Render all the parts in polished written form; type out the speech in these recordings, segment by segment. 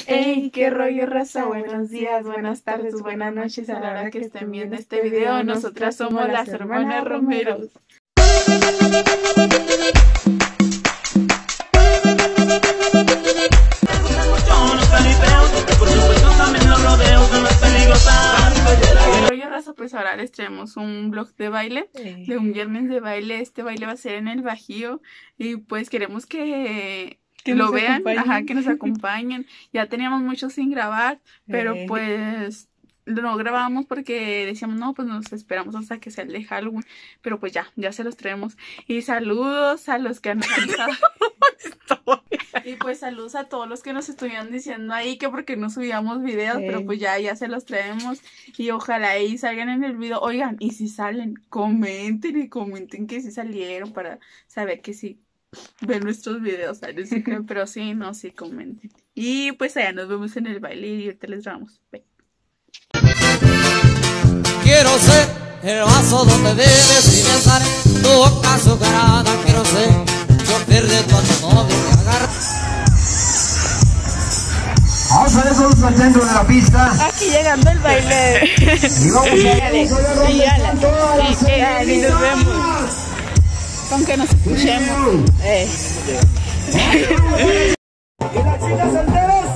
Hey, qué rollo, raza. Buenos días, buenas tardes, buenas noches a la hora que estén viendo este video. Nosotras somos las hermanas Romero. ¿Qué rollo, raza? Pues ahora les traemos un vlog de baile, de un viernes de baile. Este baile va a ser en el Bajío y pues queremos que lo vean, que nos acompañen. Ya teníamos mucho sin grabar, pero pues no grabamos porque decíamos, no, pues nos esperamos hasta que sea el de Halloween, pero pues ya se los traemos. Y saludos a los que han cantado. Y pues saludos a todos los que nos estuvieron diciendo ahí que porque no subíamos videos, pero pues ya se los traemos y ojalá ahí salgan en el video. Oigan, y si salen, comenten que sí salieron para saber que sí ven nuestros videos, pero sí, comenten. Y pues allá nos vemos en el baile y ahorita les damos. Quiero ser el vaso donde debes y besar tu boca azucarada. Quiero ser chofer de tu automóvil que agarra. Vamos a ver todos al centro de la pista. Aquí llegando el baile. Y vamos a y nos vemos. Con que nos escuchemos. ¿Y las chicas solteras?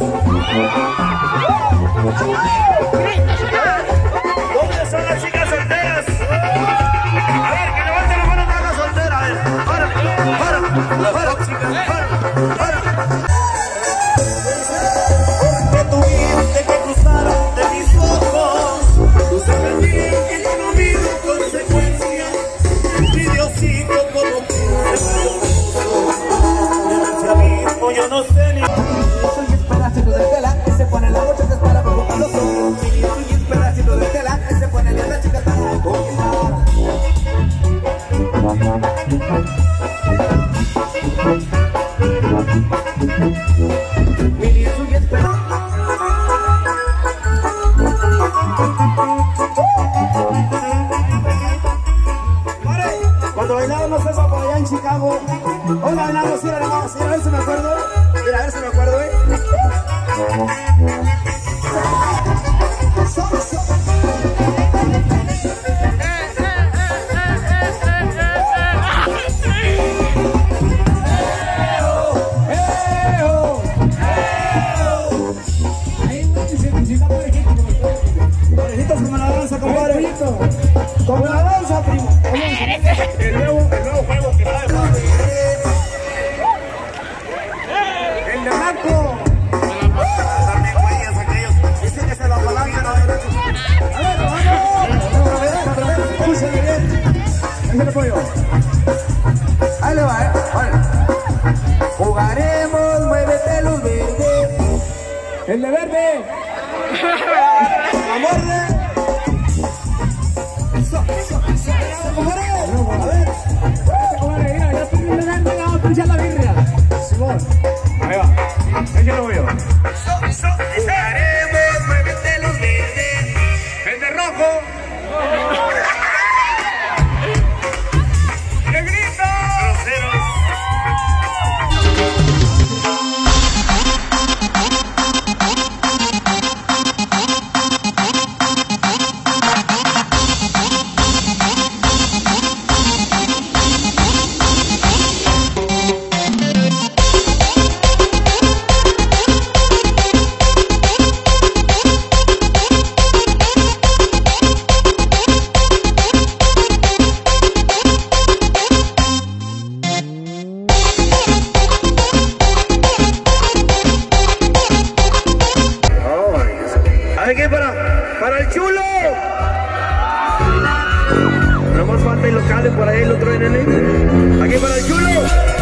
¿Dónde son las chicas solteras? A ver, que levanten la mano todas las solteras. A ver, para. Porque tuviste que cruzar de mis ojos. Tú sabes bien que yo no mido consecuencias. Envidiosito como tú. Yo no sé ni. Soy esperacito de tela y se pone la noche, te espera por los ojos. Soy esperacito de tela y se pone la chica para conquistar. Mili, soy esperacito. Cuando bailábamos eso por allá en Chicago, hoy bailamos, a ver si me acuerdo, a ver si me acuerdo, Parejitos como la danza, compadre. Como la danza, primo. El nuevo juego que está de moda. El de Marco. Darme huellas aquellos. Dicen que se lo apalancan a derecho. A ver, vamos. Otra vez. Escúchame bien. Ahí le pollo. Ahí le va, vale. Jugaremos, muévete luz verde. El de verde. Amor de. A ver, mira, ya estoy mirando, vamos a pinchar la birria. Simón, ahí va, ahí ya lo veo. Jugaremos, muévete los verdes. El de rojo. ¡Qué grito! Groseros. Aquí para el chulo. No más falta y lo calen por ahí y lo traen en. Aquí para el chulo.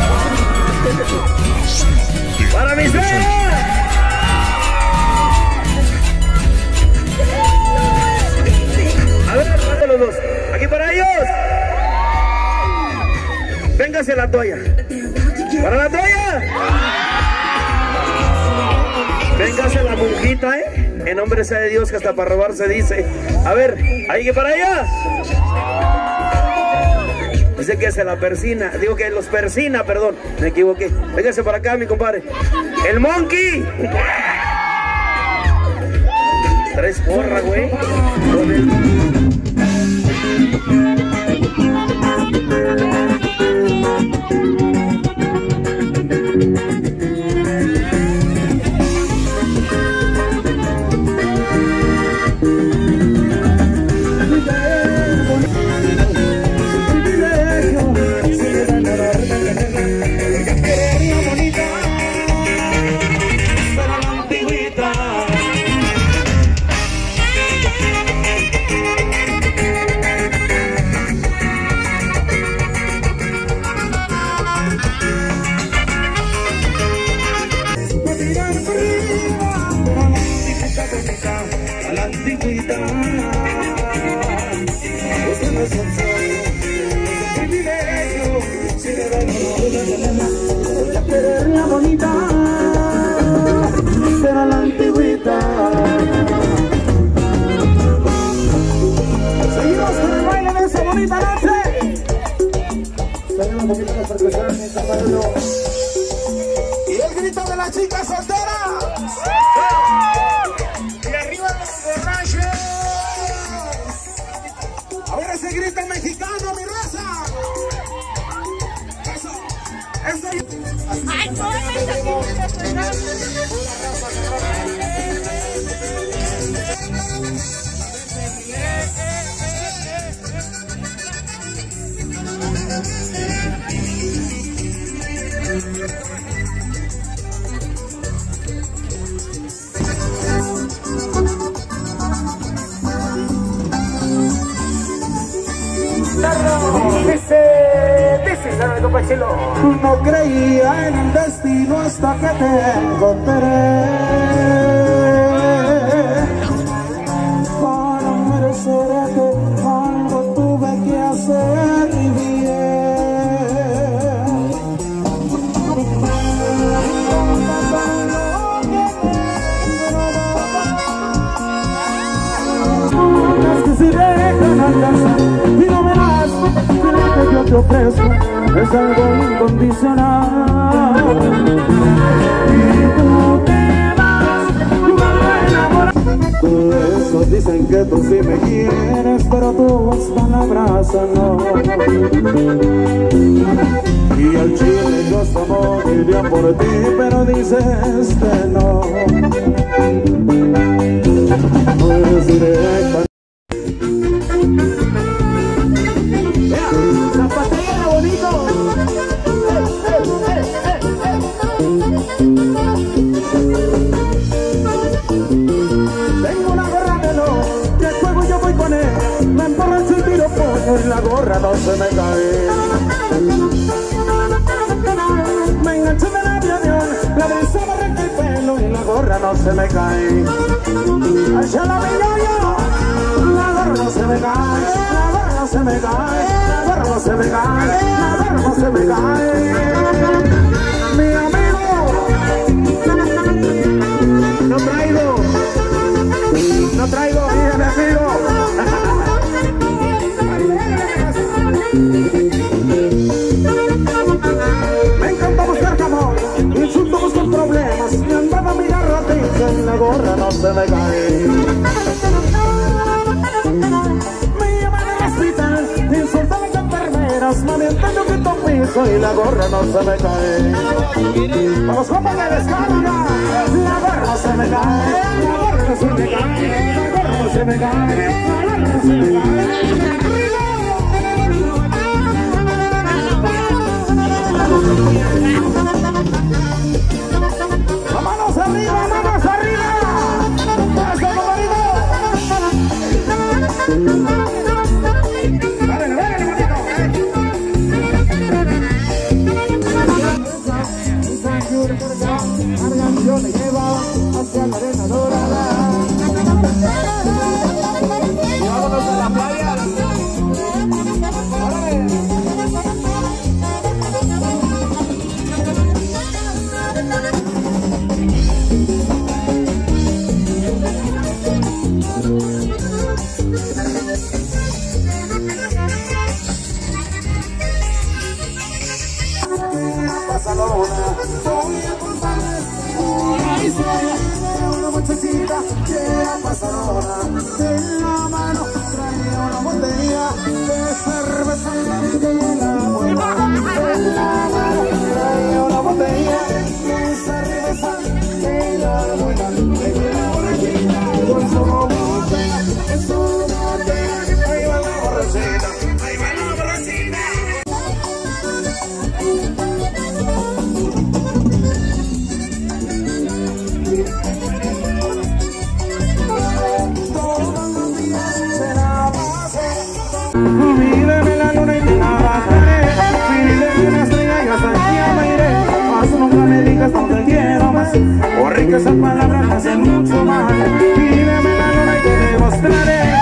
Para mi suegra. A ver, mate los dos. Aquí para ellos. Véngase la toalla. Para la toalla. Véngase la monjita, en nombre sea de Dios, que hasta para robar se dice. A ver, ahí que para allá. Dice que se la persina, digo que los persina, perdón, me equivoqué. Véngase para acá, mi compadre. El monkey. Porra, güey. Y el grito de las chicas solteras. Y arriba los borrachos. A ver ese grito mexicano, mi raza. Eso. Eso. Ay, no, no creía en el destino hasta que te encontré. Para merecerte algo tuve que hacer y bien. Es que si dejan alcanzar y no me das lo que yo te ofrezco, es algo incondicional. Y tú te vas, tú me enamoras. Esos dicen que tú sí me quieres, pero tus palabras no. Y al chile yo hasta moriría por ti, pero dices que no. No eres directa. La gorra no se me cae. Me enganché del avión, la brisa me arranca el pelo y la gorra no se me cae. Allá la vengo yo, la gorra no se me cae, la gorra no se me cae, la gorra no se me cae, la gorra no se me cae. Mi amigo, no traigo, mira mi amigo. Me encanta buscar amor, insulto buscar problemas, y andaba a mirar ratito en la gorra no se me cae. Me llaman al hospital, insultan a las enfermeras, me avientan un quinto piso y la gorra no se me cae. Para los compas de descarga, la gorra no se me cae, la gorra no se me cae, la gorra no se me cae, la gorra no se me cae. ¡Manos arriba, manos arriba! ¡Eso, marido! ¡Dale, dale, hermanito! Yo le lleva hacia la arena dorada. Y vámonos a la playa. Pasa la luna, voy a contarles una historia de una muchachita que ha pasado. casarona. En la mano traía una botella de cerveza de la buena. En la mano traía una botella de cerveza de la buena. De la borrachita con su botella, en su botella. Ahí va la borrachita, ahí va la borrachita. Pídeme la luna y te la bajaré. Pídeme una estrella y hasta aquí me iré. Mas nunca me digas no te quiero más, porque esas palabras me hacen mucho mal. Pídeme la luna y te demostraré.